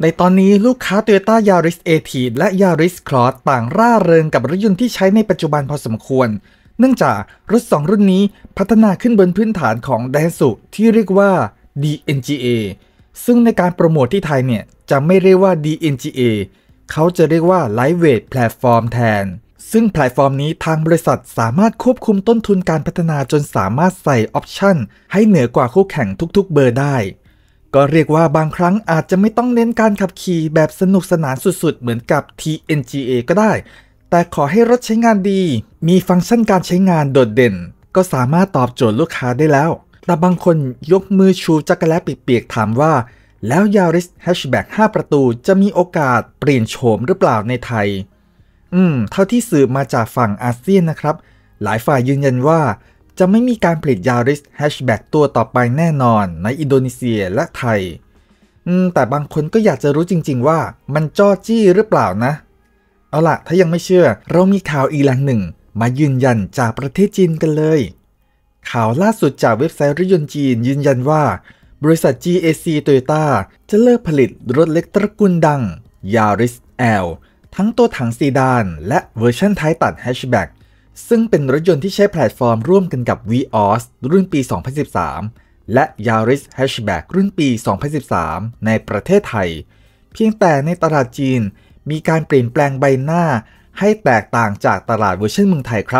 ในตอนนี้ลูกค้า Toyota Yaris Active และ Yaris Cross ต่างร่าเริงกับรถยนต์ที่ใช้ในปัจจุบันพอสมควรเนื่องจากรถ2รุ่นนี้พัฒนาขึ้นบนพื้นฐานของ Daihatsu ที่เรียกว่า DNGA ซึ่งในการโปรโมทที่ไทยเนี่ยจะไม่เรียกว่า DNGA เขาจะเรียกว่า Lightweight Platform แทนซึ่งแพลตฟอร์มนี้ทางบริษัทสามารถควบคุมต้นทุนการพัฒนาจนสามารถใส่ออปชั่นให้เหนือกว่าคู่แข่งทุกๆเบอร์ได้ก็เรียกว่าบางครั้งอาจจะไม่ต้องเน้นการขับขี่แบบสนุกสนานสุดๆเหมือนกับ TNGA ก็ได้แต่ขอให้รถใช้งานดีมีฟังก์ชันการใช้งานโดดเด่นก็สามารถตอบโจทย์ลูกค้าได้แล้วแต่บางคนยกมือชูจักรแล้เปียกๆถามว่าแล้ว Yaris Hatchback 5 ประตูจะมีโอกาสเปลี่ยนโฉมหรือเปล่าในไทยเท่าที่สืบมาจากฝั่งอาเซียนนะครับหลายฝ่ายยืนยันว่าจะไม่มีการผลิต Yaris Hatchback ตัวต่อไปแน่นอนในอินโดนีเซียและไทยแต่บางคนก็อยากจะรู้จริงๆว่ามันจ้อจี้หรือเปล่านะเอาล่ะถ้ายังไม่เชื่อเรามีข่าวอีกแหล่งหนึ่งมายืนยันจากประเทศจีนกันเลยข่าวล่าสุดจากเว็บไซต์รถยนต์จีนยืนยันว่าบริษัท GAC Toyota จะเลิกผลิตรถเล็กตระกูลดัง Yaris L ทั้งตัวถังซีดานและเวอร์ชันท้ายตัดแฮชแบ็กซึ่งเป็นรถยนต์ที่ใช้แพลตฟอร์มร่วมกันกับ Vios รุ่นปี 2013 และ Yaris Hatchback รุ่นปี 2013 ในประเทศไทยเพียงแต่ในตลาดจีนมีการเปลี่ยนแปลงใบหน้าให้แตกต่างจากตลาดเวอร์ชันเมืองไทยครับ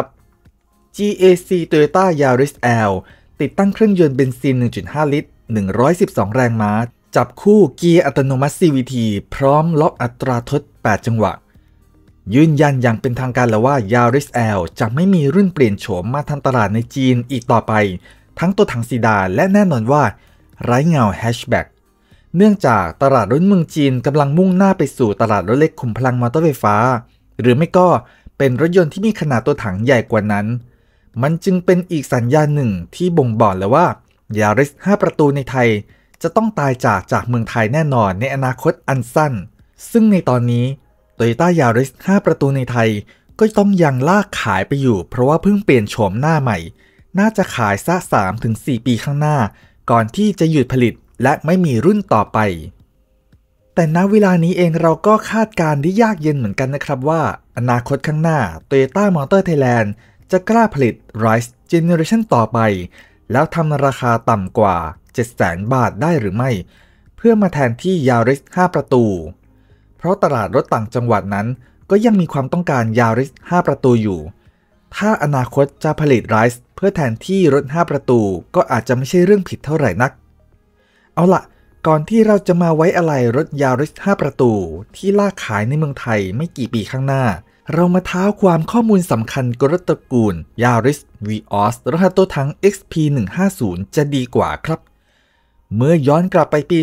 GAC Toyota Yaris L ติดตั้งเครื่องยนต์เบนซิน 1.5 ลิตร 112 แรงม้าจับคู่เกียร์อัตโนมัติ CVT พร้อมล็อกอัตราทด 8 จังหวะยืนยันอย่างเป็นทางการแล้วว่า Yaris L จะไม่มีรุ่นเปลี่ยนโฉมมาทำตลาดในจีนอีกต่อไปทั้งตัวถังซีดานและแน่นอนว่าไร้เงาแฮชแบ็กเนื่องจากตลาดรถเมืองจีนกำลังมุ่งหน้าไปสู่ตลาดรถเล็กขุมพลังมอเตอร์ไฟฟ้าหรือไม่ก็เป็นรถยนต์ที่มีขนาดตัวถังใหญ่กว่านั้นมันจึงเป็นอีกสัญญาณหนึ่งที่บ่งบอกแล้วว่า Yaris 5 ประตูในไทยจะต้องตายจากเมืองไทยแน่นอนในอนาคตอันสั้นซึ่งในตอนนี้ Toyota Yaris 5 ประตูในไทยก็ต้องยังลากขายไปอยู่เพราะว่าเพิ่งเปลี่ยนโฉมหน้าใหม่น่าจะขายซะ 3-4 ปีข้างหน้าก่อนที่จะหยุดผลิตและไม่มีรุ่นต่อไปแต่ณเวลานี้เองเราก็คาดการณ์ได้ยากเย็นเหมือนกันนะครับว่าอนาคตข้างหน้า Toyota Motor Thailand จะกล้าผลิต Rise Generation ต่อไปแล้วทำราคาต่ำกว่า 700,000 บาทได้หรือไม่เพื่อมาแทนที่ Yaris 5 ประตูเพราะตลาดรถต่างจังหวัดนั้นก็ยังมีความต้องการ Yaris 5 ประตูอยู่ถ้าอนาคตจะผลิต Rise เพื่อแทนที่รถ 5 ประตูก็อาจจะไม่ใช่เรื่องผิดเท่าไหร่นักเอาล่ะก่อนที่เราจะมาไว้อะไรรถ Yaris 5 ประตูที่ลากขายในเมืองไทยไม่กี่ปีข้างหน้าเรามาเท้าความข้อมูลสำคัญกับรถตระกูล Yaris Vios รหัสตัวถัง XP150 จะดีกว่าครับเมื่อย้อนกลับไปปี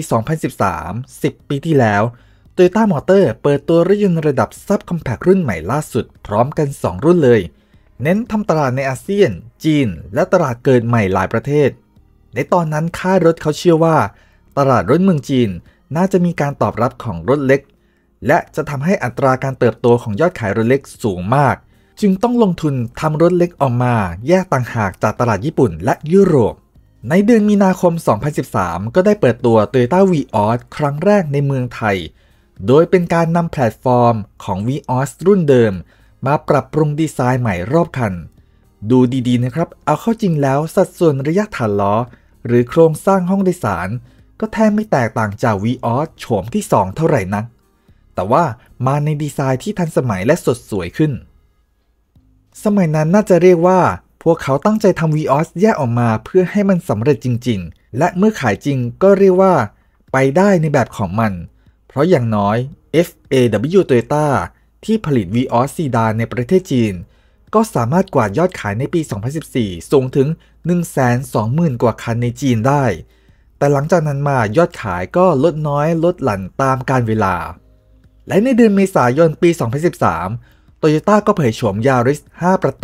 2013 10 ปีที่แล้ว Toyota Motor เปิดตัวรถยนต์ระดับ Subcompact รุ่นใหม่ล่าสุดพร้อมกัน 2 รุ่นเลยเน้นทำตลาดในอาเซียนจีนและตลาดเกิดใหม่หลายประเทศในตอนนั้นค่ายรถเขาเชื่อว่าตลาดรถเมืองจีนน่าจะมีการตอบรับของรถเล็กและจะทำให้อัตราการเติบโตของยอดขายรถเล็กสูงมากจึงต้องลงทุนทำรถเล็กออกมาแยกต่างหากจากตลาดญี่ปุ่นและยุโรปในเดือนมีนาคม 2013 ก็ได้เปิดตัว Toyota Vios ครั้งแรกในเมืองไทยโดยเป็นการนำแพลตฟอร์มของ Vios รุ่นเดิมมาปรับปรุงดีไซน์ใหม่รอบคันดูดีๆนะครับเอาเข้าจริงแล้วสัดส่วนระยะฐานล้อหรือโครงสร้างห้องโดยสารก็แทบไม่แตกต่างจาก Vios โฉมที่ 2 เท่าไหร่นักแต่ว่ามาในดีไซน์ที่ทันสมัยและสดสวยขึ้นสมัยนั้นน่าจะเรียกว่าพวกเขาตั้งใจทำ Vios แยกออกมาเพื่อให้มันสำเร็จจริงๆและเมื่อขายจริงก็เรียกว่าไปได้ในแบบของมันเพราะอย่างน้อย FAW Toyota ที่ผลิต Vios ซีดานในประเทศจีนก็สามารถกวาดยอดขายในปี 2014 สูงถึง 120,000 กว่าคันในจีนได้แต่หลังจากนั้นมายอดขายก็ลดน้อยลดหลั่นตามกาลเวลาและในเดือนเมษายนปี 2013 Toyota ก็เผยโฉม Yaris 5 ประตู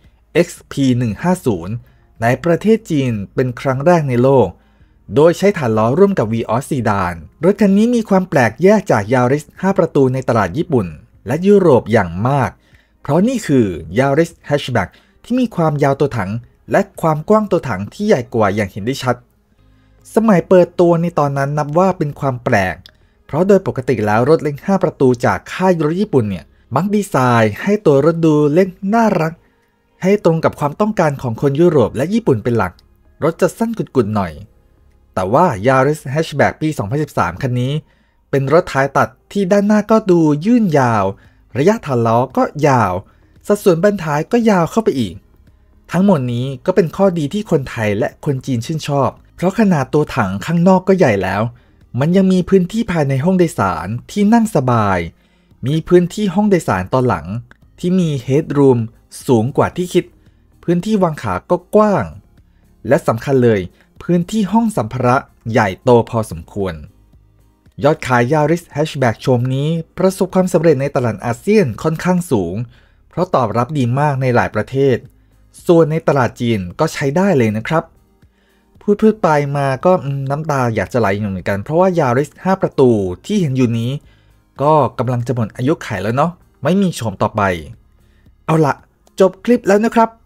XP150 ในประเทศจีนเป็นครั้งแรกในโลกโดยใช้ฐานล้อร่วมกับ Vios ซีดานรถคันนี้มีความแปลกแยกจาก Yaris 5 ประตูในตลาดญี่ปุ่นและยุโรปอย่างมากเพราะนี่คือ Yaris Hatchback ที่มีความยาวตัวถังและความกว้างตัวถังที่ใหญ่กว่าอย่างเห็นได้ชัดสมัยเปิดตัวในตอนนั้นนับว่าเป็นความแปลกเพราะโดยปกติแล้วรถเล็ก5ประตูจากค่ายรถญี่ปุ่นเนี่ยมักดีไซน์ให้ตัวรถดูเล็กน่ารักให้ตรงกับความต้องการของคนยุโรปและญี่ปุ่นเป็นหลักรถจะสั้นกุดๆหน่อยแต่ว่า Yaris Hatchback ปี 2013 คันนี้เป็นรถท้ายตัดที่ด้านหน้าก็ดูยื่นยาวระยะฐานล้อก็ยาวสัดส่วนบั้นท้ายก็ยาวเข้าไปอีกทั้งหมดนี้ก็เป็นข้อดีที่คนไทยและคนจีนชื่นชอบเพราะขนาดตัวถังข้างนอกก็ใหญ่แล้วมันยังมีพื้นที่ภายในห้องโดยสารที่นั่งสบายมีพื้นที่ห้องโดยสารตอนหลังที่มีเฮดรูมสูงกว่าที่คิดพื้นที่วางขาก็กว้างและสำคัญเลยพื้นที่ห้องสัมภาระใหญ่โตพอสมควรยอดขาย Yaris Hatchback โฉมนี้ประสบความสำเร็จในตลาดอาเซียนค่อนข้างสูงเพราะตอบรับดีมากในหลายประเทศส่วนในตลาดจีนก็ใช้ได้เลยนะครับพูดไปมาก็น้ำตาอยากจะไหลอยู่เหมือนกันเพราะว่า Yaris 5 ประตูที่เห็นอยู่นี้ก็กำลังจะหมดอายุขัยแล้วเนาะไม่มีโฉมต่อไปเอาละจบคลิปแล้วนะครับ